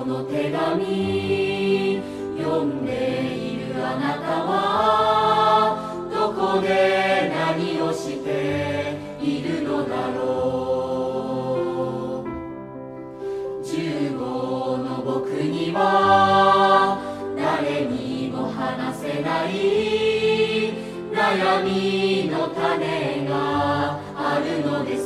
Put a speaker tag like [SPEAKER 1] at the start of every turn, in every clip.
[SPEAKER 1] の手紙読んでいるあなたはどこで何をしているのだろう。15の僕には誰にも話せない悩みの種があるのです。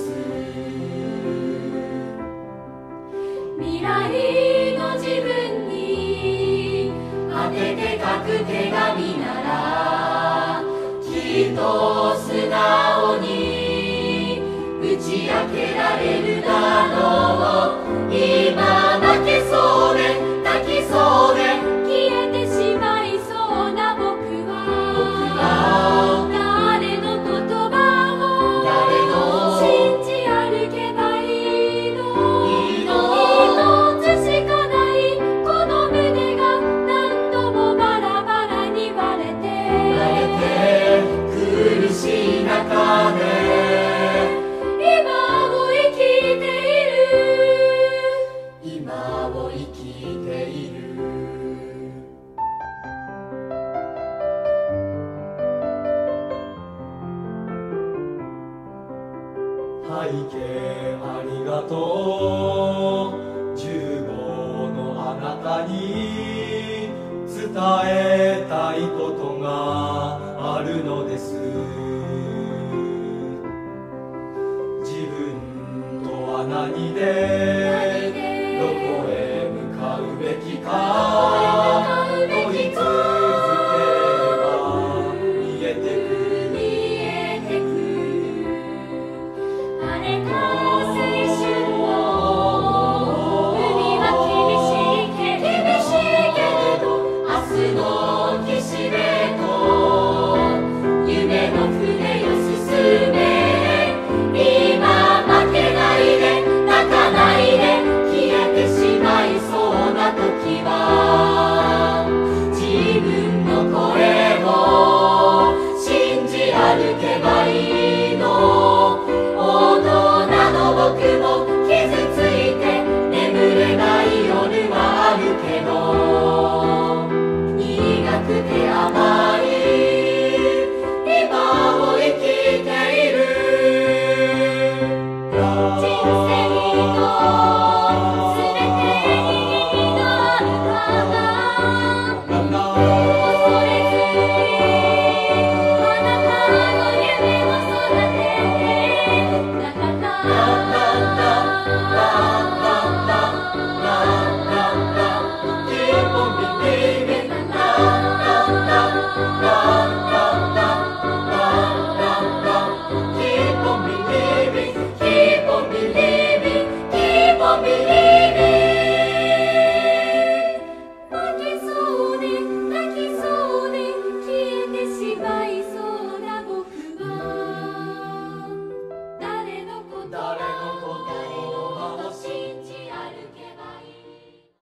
[SPEAKER 1] 未来の自分に当てて書く手紙ならきっと素直に打ち明けられるだろう。今負けそうで泣きそうで消えてしまいそうな僕は誰の言葉を信じ歩けばいいの。一つしかないこの胸が何度もバラバラに割れて苦しい中で今を生きている。今を生きている。
[SPEAKER 2] 背景ありがとう。15のあなたに伝えたいことがあるのです。自分とは何で